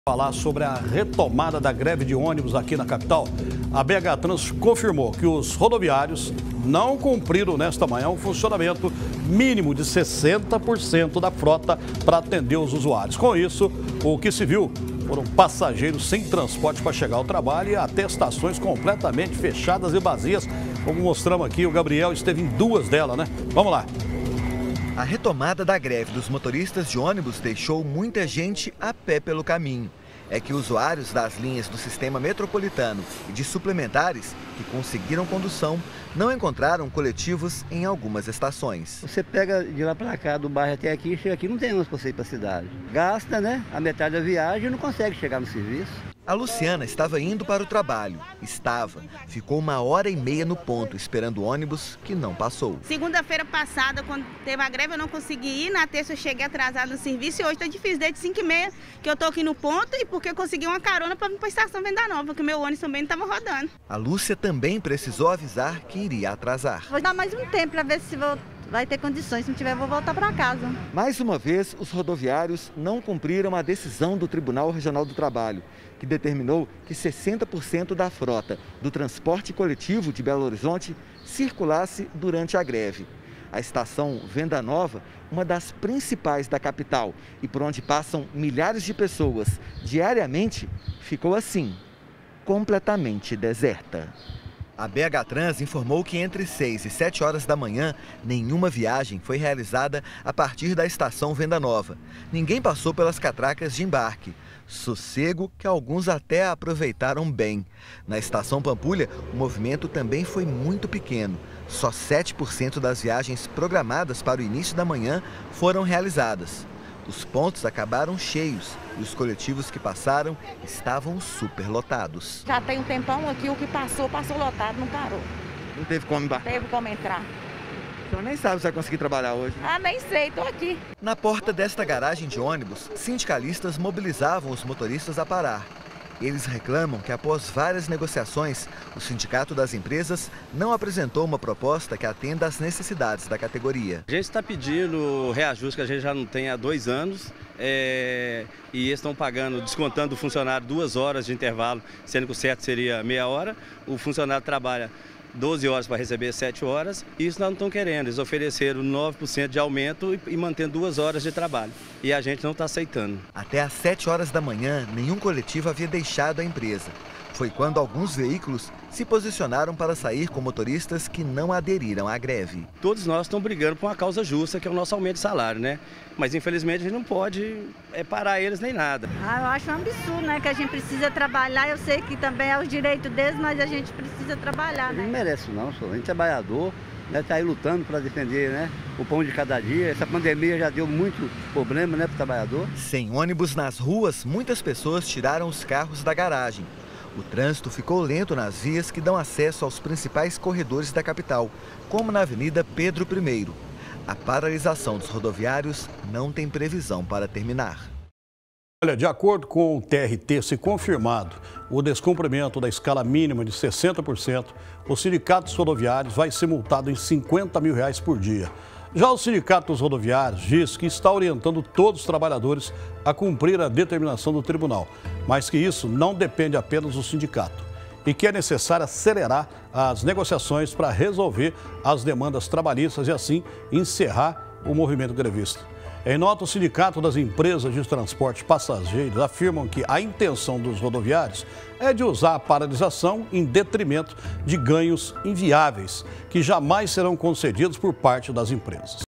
Falar sobre a retomada da greve de ônibus aqui na capital. A BH Trans confirmou que os rodoviários não cumpriram nesta manhã um funcionamento mínimo de 60% da frota para atender os usuários. Com isso, o que se viu foram passageiros sem transporte para chegar ao trabalho e até estações completamente fechadas e vazias. Como mostramos aqui, o Gabriel esteve em duas delas, né? Vamos lá. A retomada da greve dos motoristas de ônibus deixou muita gente a pé pelo caminho. É que usuários das linhas do sistema metropolitano e de suplementares que conseguiram condução não encontraram coletivos em algumas estações. Você pega de lá para cá, do bairro até aqui, chega aqui, não tem ônibus para você ir para a cidade. Gasta, né, a metade da viagem e não consegue chegar no serviço. A Luciana estava indo para o trabalho. Ficou 1h30 no ponto, esperando o ônibus que não passou. Segunda-feira passada, quando teve a greve, eu não consegui ir. Na terça eu cheguei atrasada no serviço e hoje está difícil, desde 5h30 que eu estou aqui no ponto e porque eu consegui uma carona para vir para a estação Venda Nova, porque meu ônibus também não estava rodando. A Lúcia também precisou avisar que iria atrasar. Vou dar mais um tempo para ver se vai ter condições, se não tiver, vou voltar para casa. Mais uma vez, os rodoviários não cumpriram a decisão do Tribunal Regional do Trabalho, que determinou que 60% da frota do transporte coletivo de Belo Horizonte circulasse durante a greve. A estação Venda Nova, uma das principais da capital e por onde passam milhares de pessoas diariamente, ficou assim, completamente deserta. A BH Trans informou que entre 6 e 7 horas da manhã, nenhuma viagem foi realizada a partir da estação Venda Nova. Ninguém passou pelas catracas de embarque. Sossego que alguns até aproveitaram bem. Na estação Pampulha, o movimento também foi muito pequeno. Só 7% das viagens programadas para o início da manhã foram realizadas. Os pontos acabaram cheios e os coletivos que passaram estavam superlotados. Já tem um tempão aqui, o que passou lotado, não parou. Não teve como embarcar? Teve como entrar. O senhor nem sabe se vai conseguir trabalhar hoje. Ah, nem sei, estou aqui. Na porta desta garagem de ônibus, sindicalistas mobilizavam os motoristas a parar. Eles reclamam que após várias negociações, o Sindicato das Empresas não apresentou uma proposta que atenda às necessidades da categoria. A gente está pedindo reajuste que a gente já não tem há 2 anos e eles estão pagando, descontando o funcionário 2 horas de intervalo, sendo que o certo seria meia hora. O funcionário trabalha 12 horas para receber 7 horas, e isso nós não estamos querendo. Eles ofereceram 9% de aumento e mantendo 2 horas de trabalho. E a gente não está aceitando. Até às 7 horas da manhã, nenhum coletivo havia deixado a empresa. Foi quando alguns veículos se posicionaram para sair com motoristas que não aderiram à greve. Todos nós estamos brigando por uma causa justa, que é o nosso aumento de salário, né? Mas infelizmente a gente não pode parar eles nem nada. Eu acho um absurdo, né? Que a gente precisa trabalhar. Eu sei que também é os direitos deles, mas a gente precisa trabalhar, né? Não merece não, senhor. A gente é trabalhador, né? Tá aí lutando para defender, né, o pão de cada dia. Essa pandemia já deu muito problema, né, para o trabalhador. Sem ônibus nas ruas, muitas pessoas tiraram os carros da garagem. O trânsito ficou lento nas vias que dão acesso aos principais corredores da capital, como na Avenida Pedro I. A paralisação dos rodoviários não tem previsão para terminar. Olha, de acordo com o TRT, se confirmado o descumprimento da escala mínima de 60%, o Sindicato dos Rodoviários vai ser multado em R$50 mil por dia. Já o Sindicato dos Rodoviários diz que está orientando todos os trabalhadores a cumprir a determinação do tribunal, mas que isso não depende apenas do sindicato e que é necessário acelerar as negociações para resolver as demandas trabalhistas e assim encerrar o movimento grevista. Em nota, o Sindicato das Empresas de Transporte Passageiros afirmam que a intenção dos rodoviários é de usar a paralisação em detrimento de ganhos inviáveis, que jamais serão concedidos por parte das empresas.